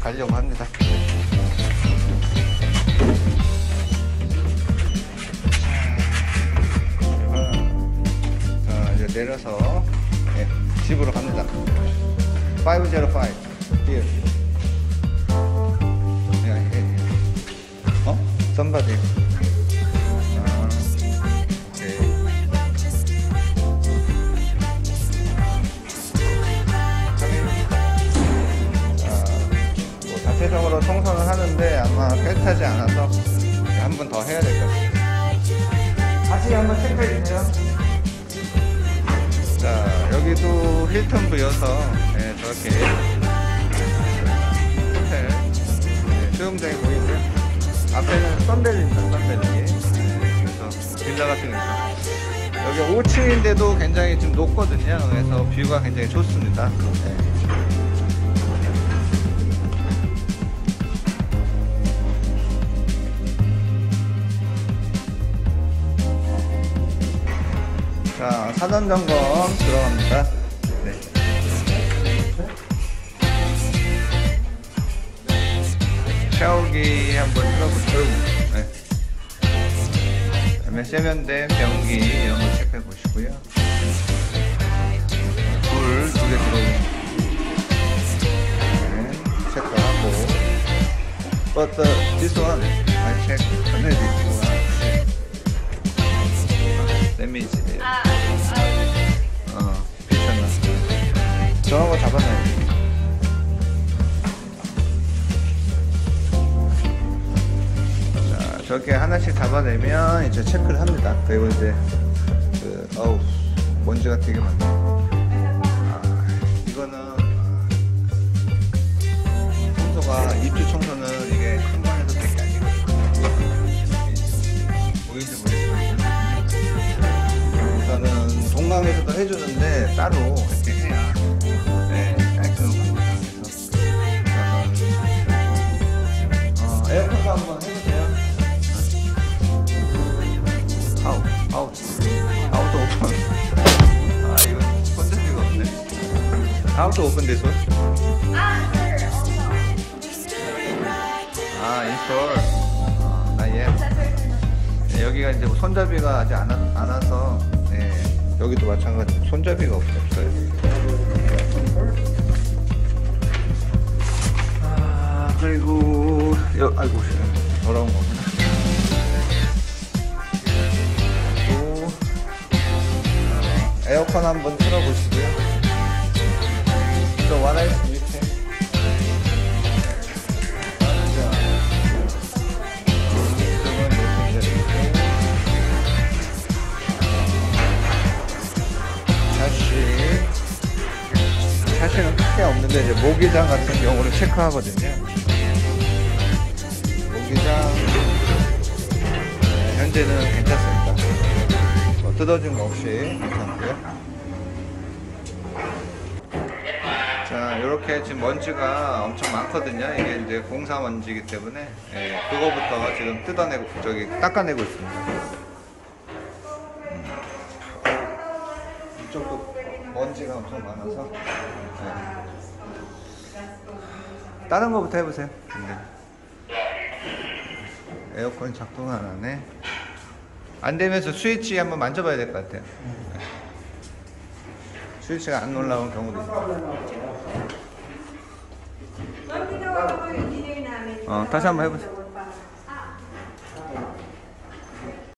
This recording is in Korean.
가려고 합니다. 자, 이제 내려서 네, 집으로 갑니다. 505 here. somebody. 자체적으로 청소는 하는데 아마 깨끗하지 않아서 한 번 더 해야 될 것 같아요. 다시 한번 체크해 주세요. 자, 여기도 힐튼 부여서 네, 저렇게 호텔 네, 수영장이 보이고요. 앞에는 썬밸리입니다. 썬밸리. 네, 그래서 빌라 같은 거 있어. 여기 5층인데도 굉장히 좀 높거든요. 그래서 뷰가 굉장히 좋습니다. 네. 자, 사전 점검 들어갑니다. 네. 샤워기 한번 틀어보시고, 네. 그다음에 세면대, 변기 이런 거 체크해 보시고요. 불 2개 들어오는 네, 체크하고. But this one, I check. this one. 데미지. 괜찮나? 저런 거 잡아놔야 돼. 자, 저렇게 하나씩 잡아내면 이제 체크를 합니다. 그리고 이제 어우, 먼지가 되게 많네. 이거는 청소가 입주 청소는 이게 큰 방에서 되게 아니거든요. 보이지 모르겠지만 우선은 동강에서도 해주는데 따로 이렇게 해야 네, 깔끔합니다. 그래서 에어컨도 한번 해보세요. 아웃도 오픈. 이건 손잡이가 없네. 아웃도 오픈 돼서. 인스톨. 예. 여기가 이제 손잡이가 아직 안 와서. 네, 여기도 마찬가지로 손잡이가 없어요. 그리고 아이고 더러운 거구나. 그리고 에어컨 한번 틀어보시고요. 또 와라이스 밑에 샤시는 크게 없는데 이제 모기장 같은 경우를 체크하거든요. 모기장 네, 현재는 괜찮습니다. 뭐 뜯어진 거 없이 괜찮고요. 자, 이렇게 지금 먼지가 엄청 많거든요. 이게 이제 공사 먼지이기 때문에 그거부터 지금 뜯어내고 닦아내고 있습니다. 이쪽도 먼지가 엄청 많아서 다른 거부터 해보세요. 에어컨 작동 안 하네. 안 되면서 스위치 한번 만져봐야 될 것 같아요. 스위치가 안 올라온 경우도 있어요. 다시 한번 해보세요.